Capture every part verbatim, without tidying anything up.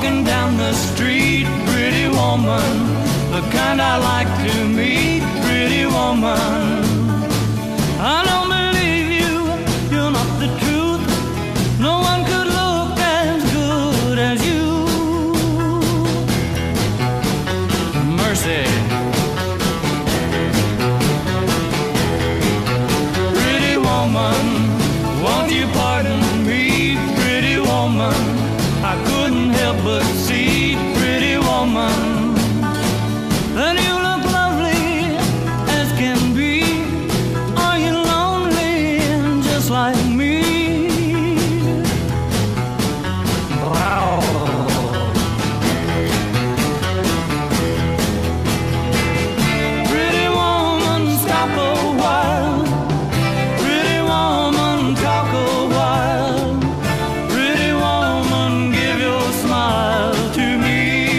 walking down the street, pretty woman, the kind I like to meet, pretty woman. I don't believe you, you're not the truth. No one could look as good as you. Mercy. Pretty woman, won't you pardon me, pretty woman? I couldn't help but see, pretty woman, that you look lovely as can be. Are you lonely just like me? Wow. Pretty woman, stop a while. Pretty woman, talk a while. Pretty woman, give your smile to me.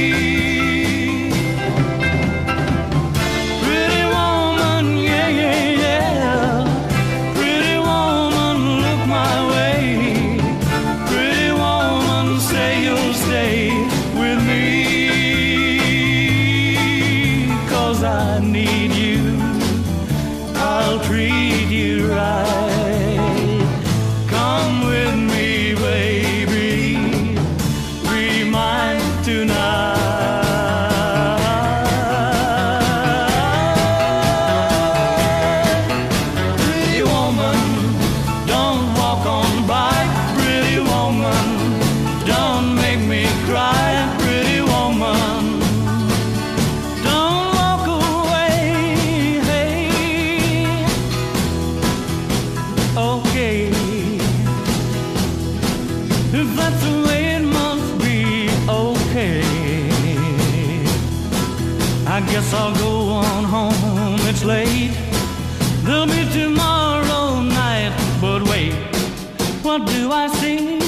Pretty woman, yeah, yeah, yeah. Pretty woman, look my way. Pretty woman, say you'll stay with me. 'Cause I need you, I'll treat you right. Come with me, baby, be mine tonight. Pretty woman, don't walk on by. Pretty woman, don't make me cry. Pretty woman, don't walk away. Hey, okay, if that's the way it must be, okay. I guess I'll go on home, it's late. There'll be tomorrow night, but wait, what do I see?